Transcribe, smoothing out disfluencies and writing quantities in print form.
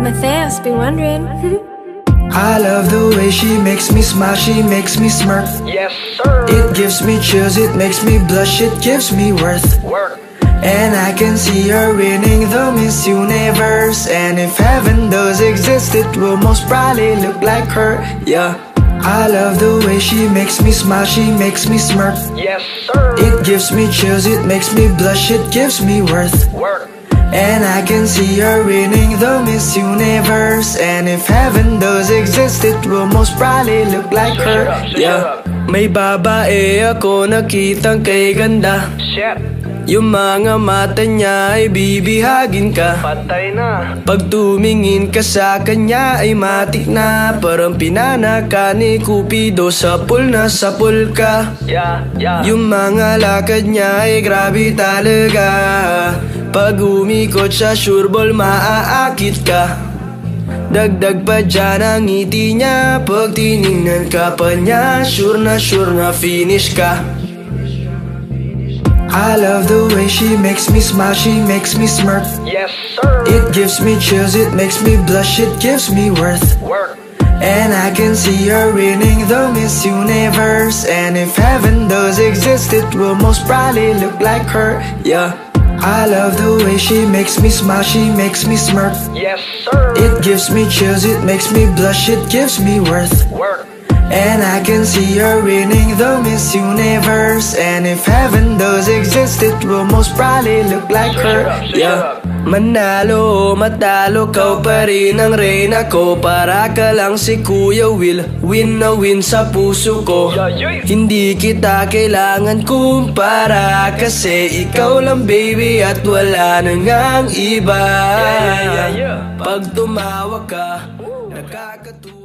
Matheus been wondering. I love the way she makes me smile, she makes me smirk. Yes, sir. It gives me chills, it makes me blush, it gives me worth. Work. And I can see her winning the Miss Universe. And if heaven does exist, it will most probably look like her, yeah. I love the way she makes me smile, she makes me smirk. Yes, sir. It gives me chills, it makes me blush, it gives me worth. Work. And I can see her winning the Miss Universe. And if heaven does exist, it will most probably look like her, yeah. May babae ako nakitang kay ganda. Shit. Yung mga mata niya ay bibihagin ka. Patay na. Pag tumingin ka sa kanya ay matik na. Parang pinanaka ni Cupido, sapul na sapul ka. Yeah, yeah. Yung mga lakad niya ay grabe talaga. Pag umikot sa sureball maaakit ka. Dagdag pa dyan ang ngiti niya. Pag tinignan ka pa niya, sure na finish ka. I love the way she makes me smile, she makes me smirk. Yes, sir. It gives me chills, it makes me blush, it gives me worth. Work. And I can see her winning the Miss Universe. And if heaven does exist, it will most probably look like her, yeah. I love the way she makes me smile, she makes me smirk. Yes, sir. It gives me chills, it makes me blush, it gives me worth. Work. And I can see her winning the Miss Universe. And if heaven does exist, it will most probably look like her, yeah. Manalo o matalo, kau pa rin ang reyna ko. Para ka lang si Kuya Will, win na win sa puso ko. Hindi kita kailangan kumpara, kasi ikaw lang baby at wala nang ang iba. Pag tumawa ka, nakakatuwa.